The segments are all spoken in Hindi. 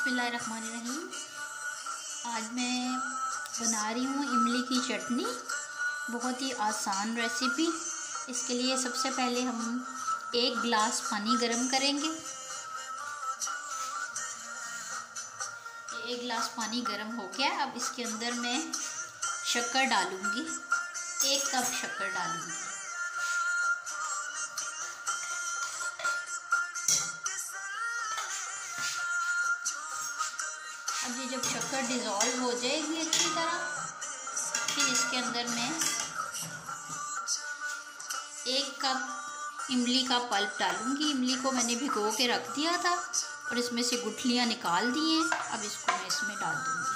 बिस्मिल्लाहिर्रहमानिर्रहीम। आज मैं बना रही हूँ इमली की चटनी। बहुत ही आसान रेसिपी। इसके लिए सबसे पहले हम 1 गिलास पानी गर्म करेंगे। 1 गिलास पानी गर्म हो गया। अब इसके अंदर मैं शक्कर डालूँगी। 1 कप शक्कर डालूँगी। अब ये जब शक्कर डिज़ोल्व हो जाएगी अच्छी तरह, फिर इसके अंदर मैं 1 कप इमली का पल्प डालूँगी। इमली को मैंने भिगो के रख दिया था और इसमें से गुठलियाँ निकाल दी हैं। अब इसको मैं इसमें डाल दूँगी।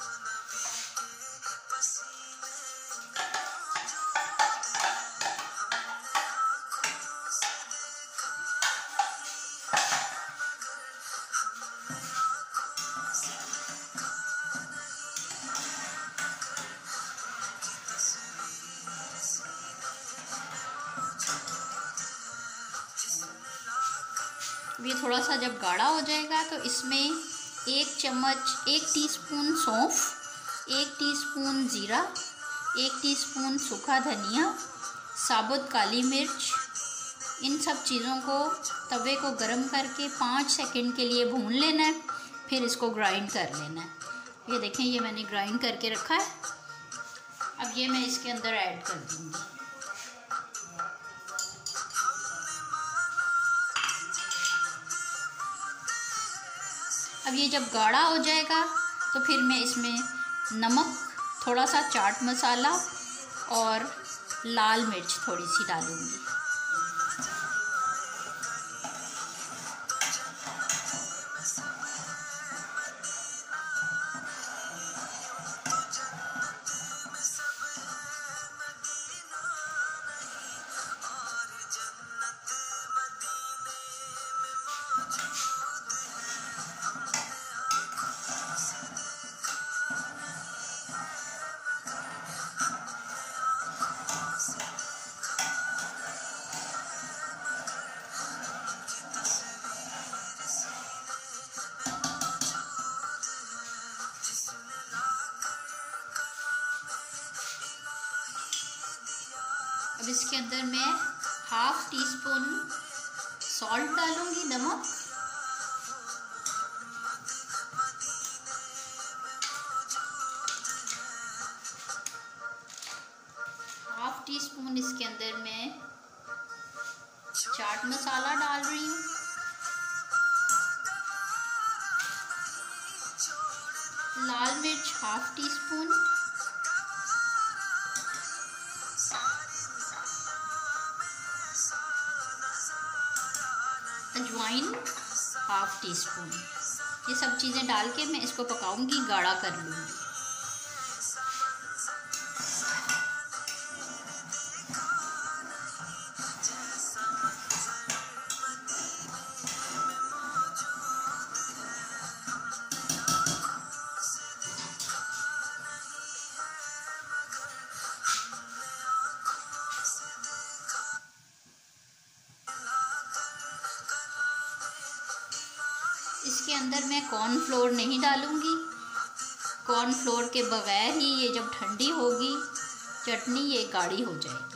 ये थोड़ा सा जब गाढ़ा हो जाएगा तो इसमें 1 टीस्पून सौंफ, 1 टीस्पून ज़ीरा, 1 टीस्पून सूखा धनिया, साबुत काली मिर्च, इन सब चीज़ों को तवे को गरम करके 5 सेकंड के लिए भून लेना है। फिर इसको ग्राइंड कर लेना है। ये देखें, ये मैंने ग्राइंड करके रखा है। अब ये मैं इसके अंदर ऐड कर दूँगी। अब ये जब गाढ़ा हो जाएगा तो फिर मैं इसमें नमक, थोड़ा सा चाट मसाला और लाल मिर्च थोड़ी सी डालूँगी। अब इसके अंदर मैं 1/2 टीस्पून सॉल्ट डालूंगी, नमक। हाफ टी स्पून इसके अंदर मैं चाट मसाला डाल रही हूँ। लाल मिर्च 1/2 टीस्पून, अजवाइन 1/2 टीस्पून। ये सब चीज़ें डाल के मैं इसको पकाऊंगी, गाढ़ा कर लूँगी। इसके अंदर मैं कॉर्नफ्लोर नहीं डालूँगी। कॉर्नफ्लोर के बगैर ही ये जब ठंडी होगी चटनी, ये गाढ़ी हो जाएगी।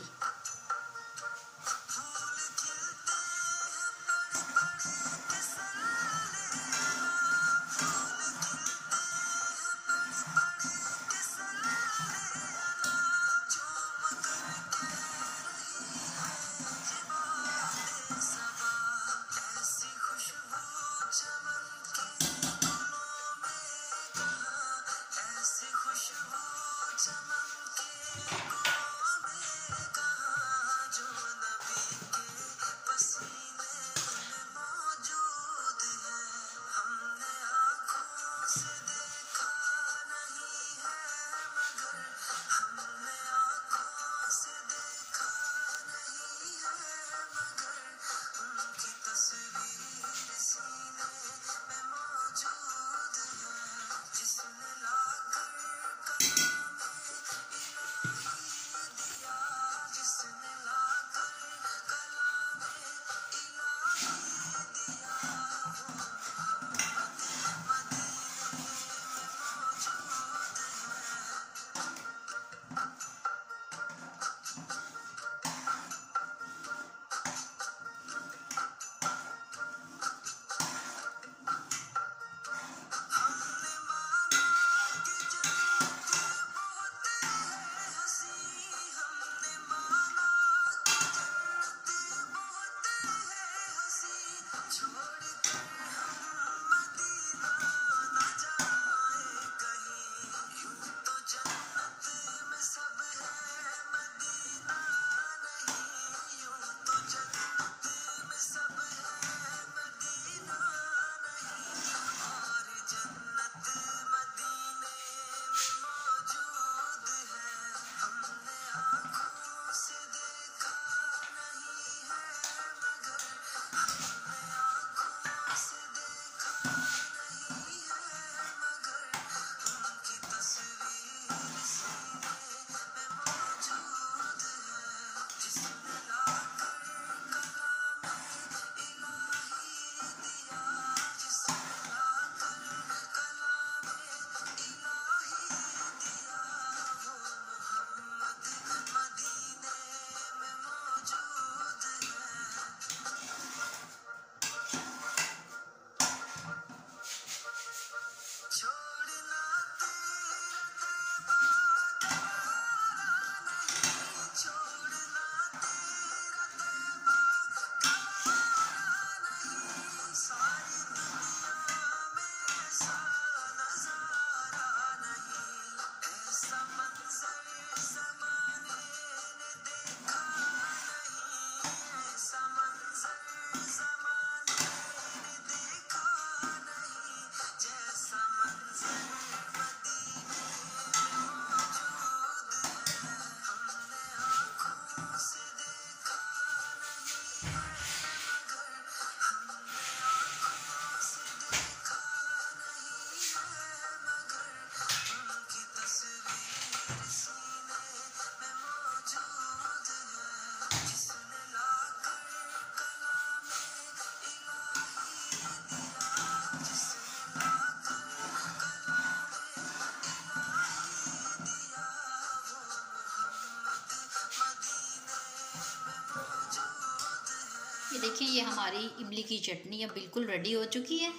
ये देखिए, ये हमारी इमली की चटनी अब बिल्कुल रेडी हो चुकी है।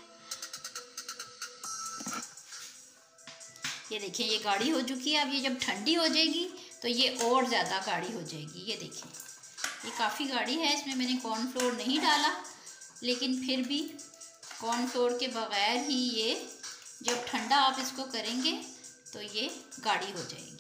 ये देखिए, ये गाढ़ी हो चुकी है। अब ये जब ठंडी हो जाएगी तो ये और ज़्यादा गाढ़ी हो जाएगी। ये देखिए, ये काफ़ी गाढ़ी है। इसमें मैंने कॉर्नफ्लोर नहीं डाला, लेकिन फिर भी कॉर्नफ्लोर के बग़ैर ही ये जब ठंडा आप इसको करेंगे तो ये गाढ़ी हो जाएगी।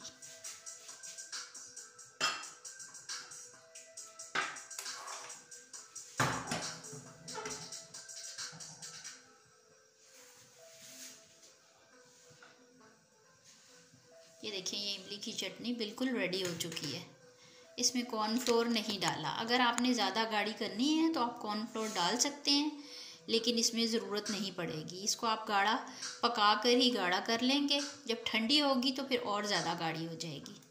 ये देखिए, ये इमली की चटनी बिल्कुल रेडी हो चुकी है। इसमें कॉर्नफ्लोर नहीं डाला। अगर आपने ज़्यादा गाढ़ी करनी है तो आप कॉर्नफ्लोर डाल सकते हैं, लेकिन इसमें ज़रूरत नहीं पड़ेगी। इसको आप गाढ़ा पका कर ही गाढ़ा कर लेंगे। जब ठंडी होगी तो फिर और ज़्यादा गाढ़ी हो जाएगी।